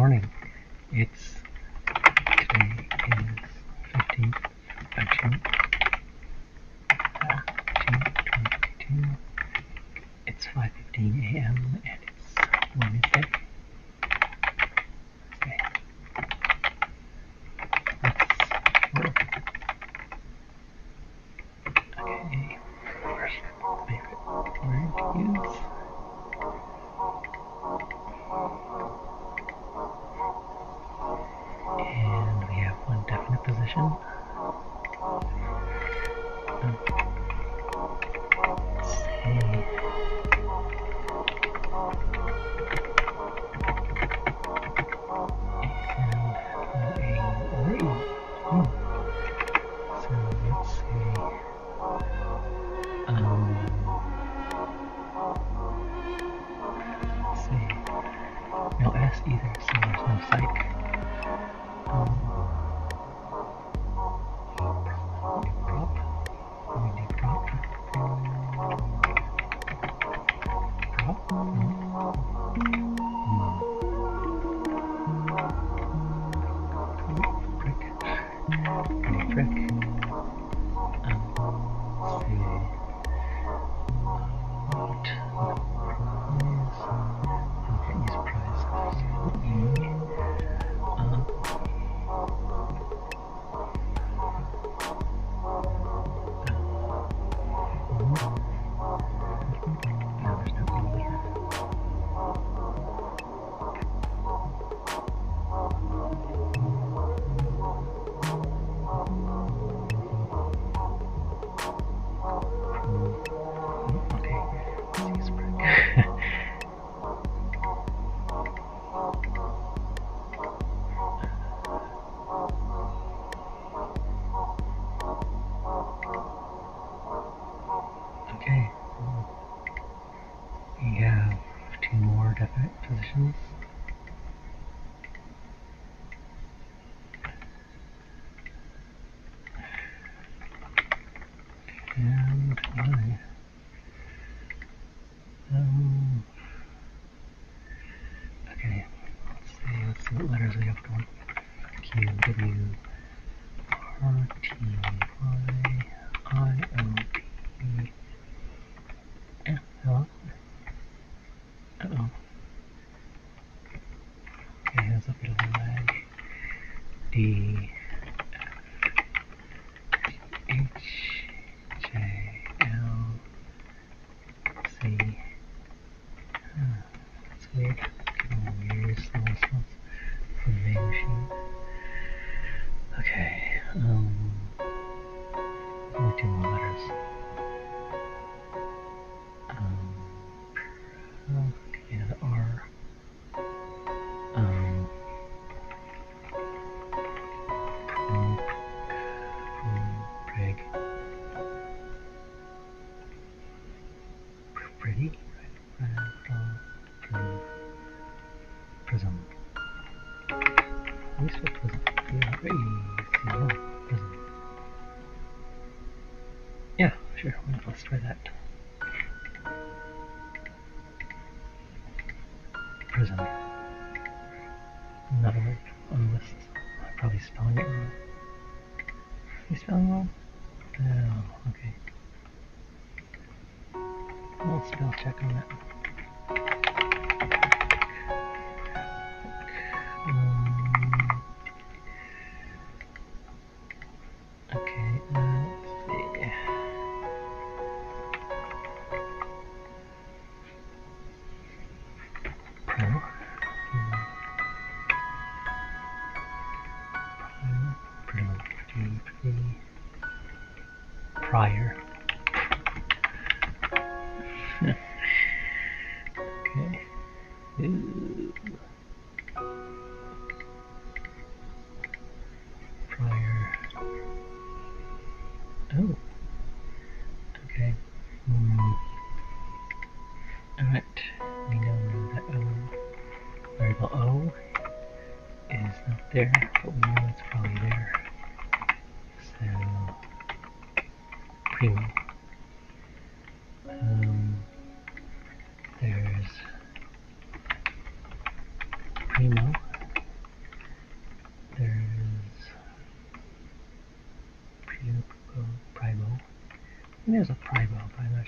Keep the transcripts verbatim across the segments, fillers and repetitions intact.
morning. It's today is fifteenth of June, uh, June twenty twenty-two. It's five fifteen a m and it's Wednesday. Wednesday. Let's work. Okay, first favorite word to use. And we have one definite position. Say, and a or e. Oh. So let's say, um, let's see, no S either, so there's no psych. Um, prop, we need prop, prop, no. Hmm. Frick, any frick, um, let's see, what, prize, I can't use prize, so E, um, no, there's no E. Okay, let's use brick. Okay, we have two more definite positions. And I, um, okay, let's see, let's see what letters we have going. Q, W, R, T, Y, I, O, P, F, L, uh-oh. Okay, there's a bit of a lag. D, H, J, L, C. Huh, that's weird. Getting the weirdest little response from the main machine. Okay, um, only two more letters. Um, okay, the R. Um, um, um Prig. Pretty? Right, Prism. Prism. We spelled prism. Yeah, hey, yeah, prism. Yeah, sure, why not? Let's try that. Prism. Another word on the list. I'm probably spelling it wrong. Are you spelling wrong? Oh, okay. We'll spell check on that. Um, okay, uh, let's see. Pro. Um, pro. Pretty, pretty. Prior. Okay. Ooh. Prior. Oh. Okay. Hmm. Alright. We know that O, variable O is not there, but we know it's probably there. So, primo. Um, there's primo.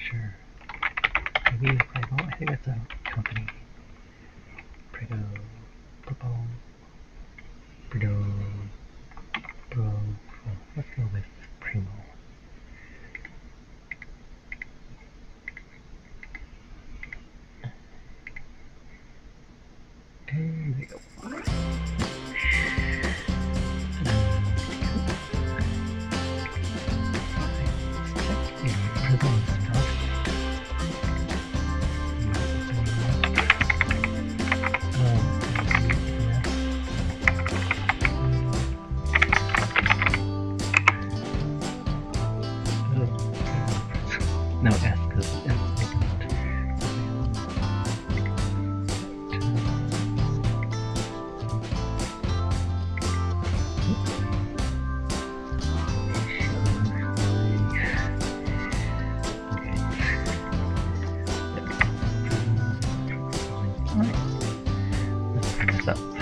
sure. Maybe Prego? I think that's a company. Prego. Prego. Prego. Prego. Oh, let's go with Primo. And there we go. No, S, because S they don't. Okay. Let's bring this up.